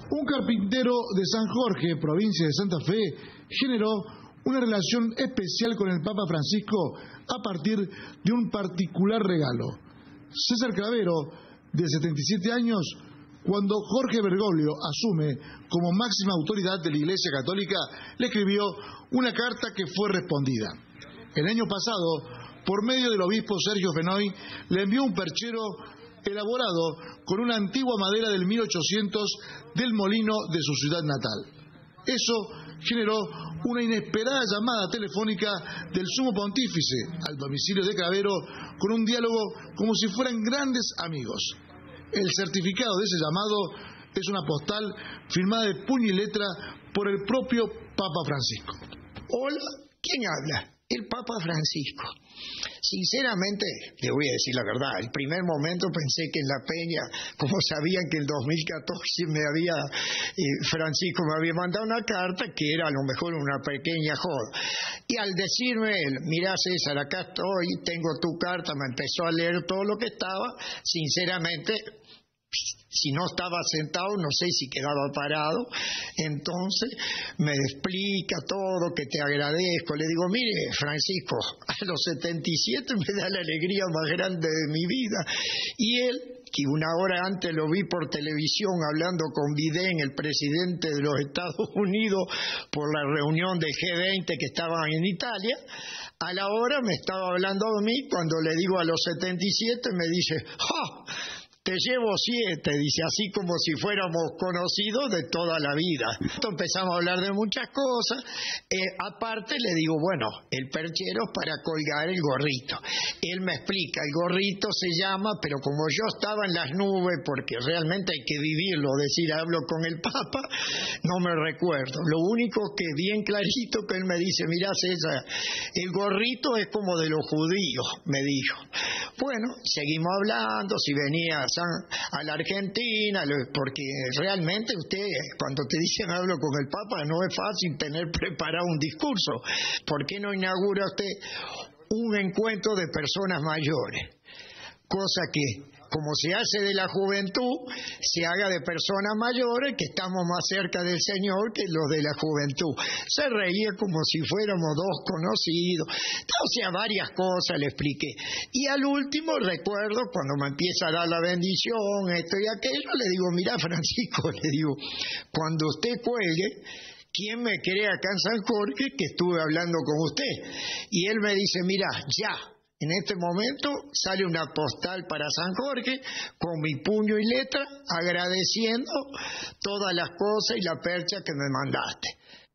Un carpintero de San Jorge, provincia de Santa Fe, generó una relación especial con el Papa Francisco a partir de un particular regalo. César Clavero, de 77 años, cuando Jorge Bergoglio asume como máxima autoridad de la Iglesia Católica, le escribió una carta que fue respondida. El año pasado, por medio del obispo Sergio Fenoy, le envió un perchero elaborado con una antigua madera del 1800 del molino de su ciudad natal. Eso generó una inesperada llamada telefónica del sumo pontífice al domicilio de Clavero con un diálogo como si fueran grandes amigos. El certificado de ese llamado es una postal firmada de puño y letra por el propio Papa Francisco. Hola, ¿quién habla? El Papa Francisco. Sinceramente, le voy a decir la verdad, el primer momento pensé que en la peña, como sabían que en 2014 Francisco me había mandado una carta, que era a lo mejor una pequeña joda. Y al decirme él, mirá César, acá estoy, tengo tu carta, me empezó a leer todo lo que estaba, sinceramente, si no estaba sentado, no sé si quedaba parado. Entonces me explica todo, que te agradezco. Le digo, mire, Francisco, a los 77 me da la alegría más grande de mi vida. Y él, que una hora antes lo vi por televisión hablando con Biden, el presidente de los Estados Unidos, por la reunión del G20 que estaban en Italia, a la hora me estaba hablando a mí. Cuando le digo a los 77 me dice, ¡ja! Te llevo 7, dice, así como si fuéramos conocidos de toda la vida. Empezamos a hablar de muchas cosas. Aparte le digo, bueno, el perchero es para colgar el gorrito. Él me explica, el gorrito se llama, pero como yo estaba en las nubes, porque realmente hay que vivirlo, decir, hablo con el Papa, no me recuerdo. Lo único que bien clarito que él me dice, mirá César, el gorrito es como de los judíos, me dijo. Bueno, seguimos hablando, si venía a la Argentina, porque realmente usted, cuando te dicen hablo con el Papa, no es fácil tener preparado un discurso. ¿Por qué no inaugura usted un encuentro de personas mayores? Cosa que, como se hace de la juventud, se haga de personas mayores, que estamos más cerca del Señor que los de la juventud. Se reía como si fuéramos dos conocidos. O sea, varias cosas le expliqué. Y al último recuerdo, cuando me empieza a dar la bendición, esto y aquello, le digo, mirá Francisco, le digo, cuando usted cuelgue, ¿quién me cree acá en San Jorge que estuve hablando con usted? Y él me dice, mirá, ya. En este momento sale una postal para San Jorge con mi puño y letra agradeciendo todas las cosas y la percha que me mandaste.